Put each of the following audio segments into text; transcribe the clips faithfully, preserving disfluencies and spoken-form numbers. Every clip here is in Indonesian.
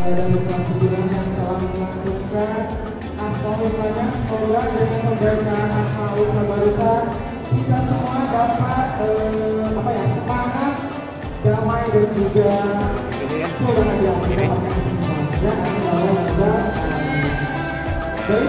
dari kelas sembilan yang telah melantunkan Asmaul Husna. Semoga dengan pembacaan Asmaul Husna barusan kita semua dapat eh, apa ya, semangat, damai dan juga kebahagiaan mendapatkan keselamatan. Ya, semoga baik.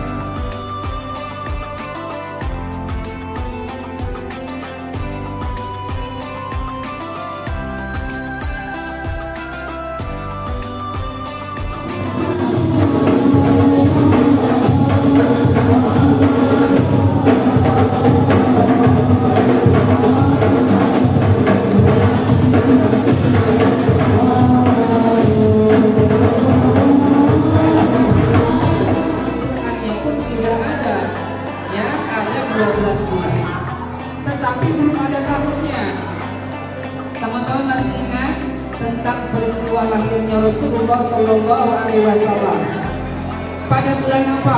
Tetapi belum ada tahunnya. Teman-teman masih ingat tentang peristiwa lahirnya Rasulullah Shallallahu Alaihi Wasallam pada bulan apa?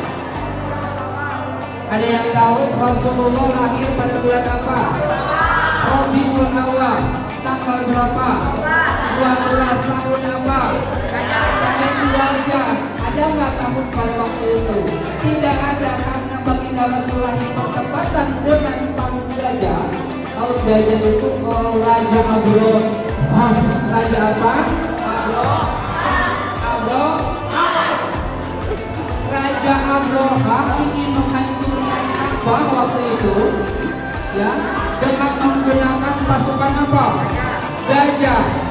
Ada yang tahu Rasulullah lahir pada bulan apa? Rabiul Awal. Tanggal berapa? dua belas tahun apa? Tahun Dzulhijjah. Ada nggak tahun pada waktu itu? Tidak ada, karena baginda Rasulullah yang bertepatan dengan tahun gajah. Tahun gajah itu oh, Raja Abro. Raja apa? Abro. Abro. Raja Abroha ingin menghancurkan Ka'bah waktu itu, ya, dengan menggunakan pasukan apa? Gajah.